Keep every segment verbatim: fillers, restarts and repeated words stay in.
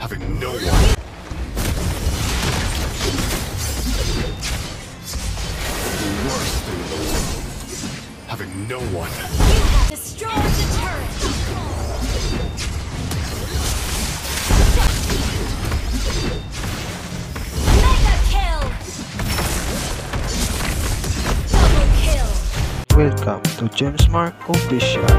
having no one. The worst thing in the world, having no one. You have destroyed the turret! Mega kill! Double kill! Welcome to James Mark Official.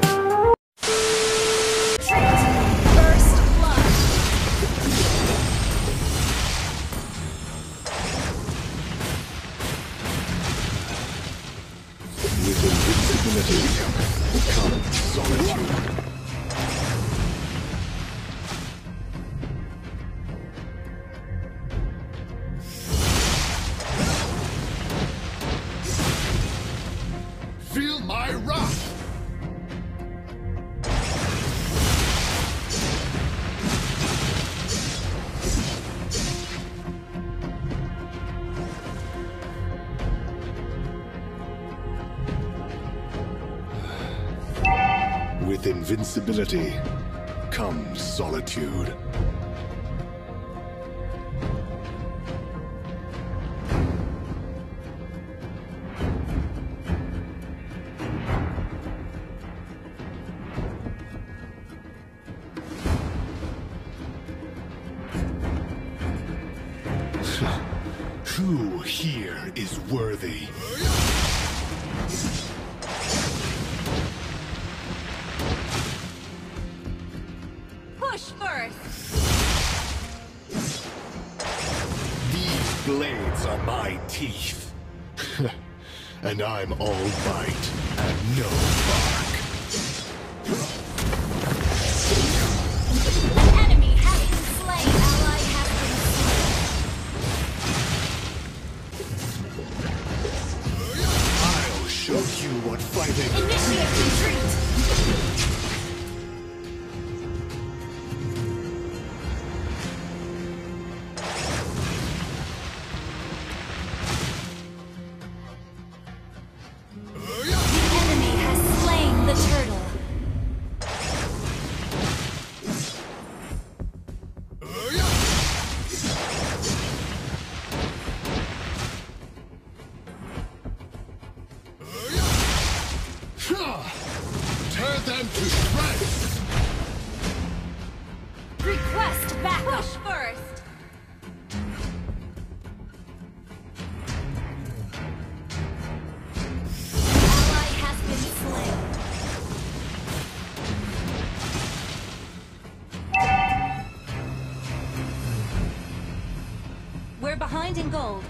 First blood! With invincibility comes solitude. Feel my wrath! With invincibility comes solitude. Who here is worthy? Push first! These blades are my teeth. And I'm all bite and no bark. An enemy has been slain! Ally has been slain! I'll show you what fighting... Initiate retreat! Enemy has slain the turtle. Tear them to shreds! Request backup. Push first. Ally has been slain. We're behind in gold.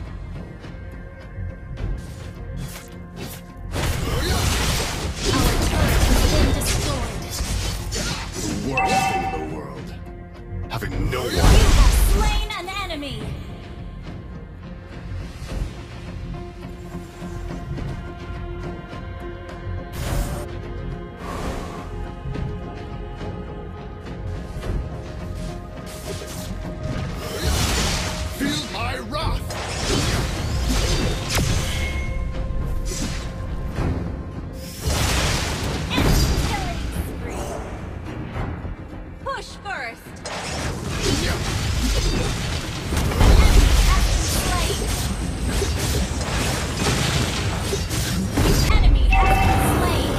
Our turret has been destroyed. The worst thing in the world, having no You one. have slain an enemy. Feel my wrath! Killing spree. Push first. Enemy has been slain. Enemy has been slain.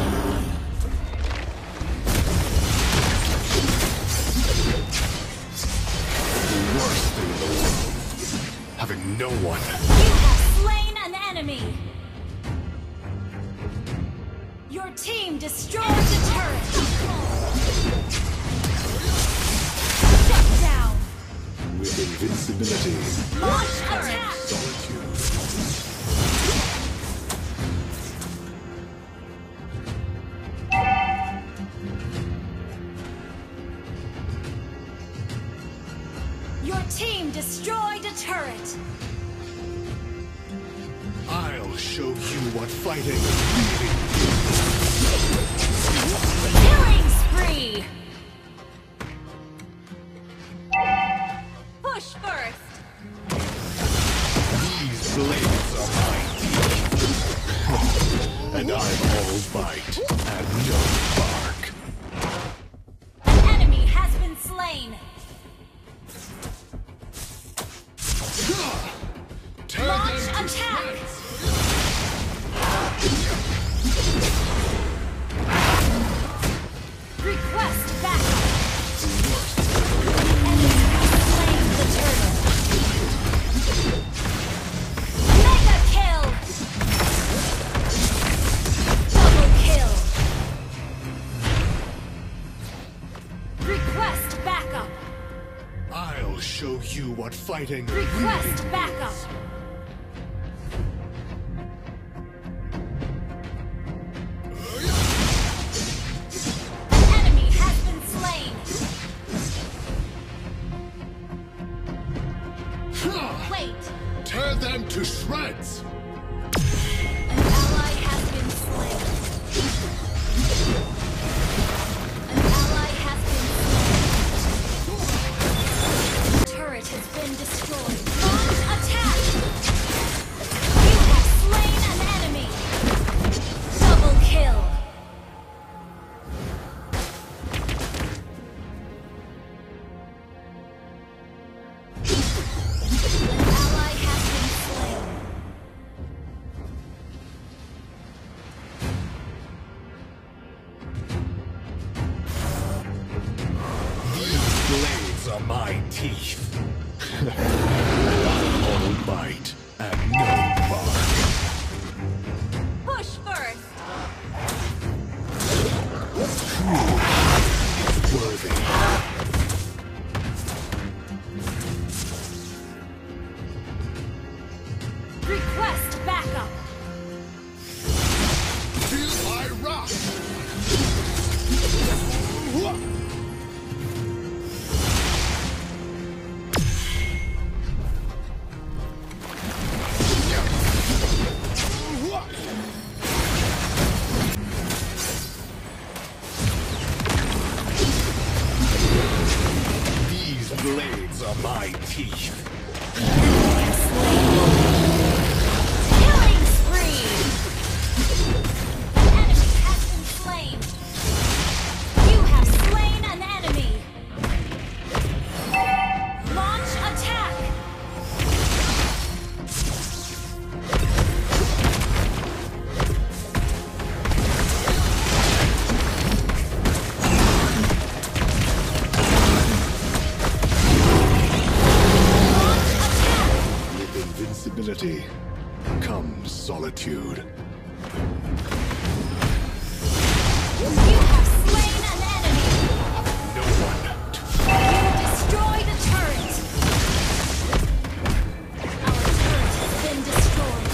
The worst thing in the world, having no one. You have slain an enemy. Your team destroyed the turret. Shut down. With invincibility Launch attack. solitude. Your team destroyed a turret. I'll show you what fighting really Killing spree. Push first. These blades are my teeth. And I'm all bite and no bark. An enemy has been slain. you what fighting Request backup. Enemy has been slain. Wait. Tear them to shreds! An ally has been slain. An ally has been slain. Turret has been destroyed. Launch attack! You have slain an enemy. Double kill. An ally has been slain. These blades are my teeth. And I'll bite and no bark. Push first. Worthy. Request backup. Feel my wrath! These blades are my teeth. Killing spree. An enemy has been slain. You have slain an enemy. Launch attack. Launch attack. With invincibility comes solitude. You have slain an enemy. No one to You destroy the turret. Our turret has been destroyed.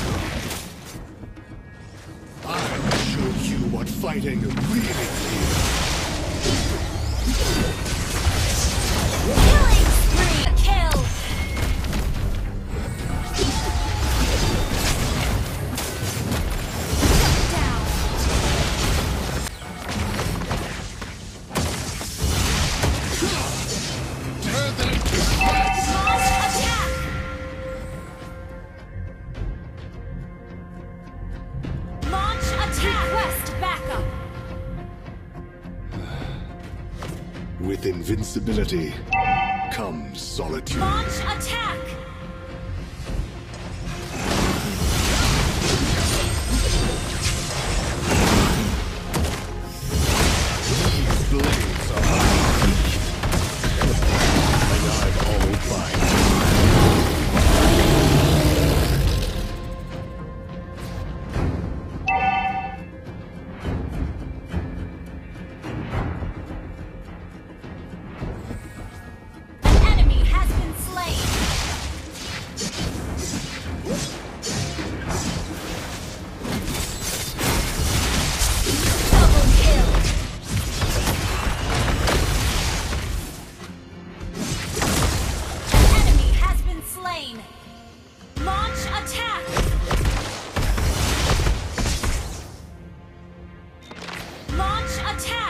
I'll show you what fighting really is. Killing spree. Kill. Shut down. Tear them to shreds! Launch attack. Launch attack. Request backup. With invincibility comes solitude. Launch attack. These blades are my teeth. And I'm all bite. An enemy has been slain. Double kill. An enemy has been slain. Launch attack. Launch attack.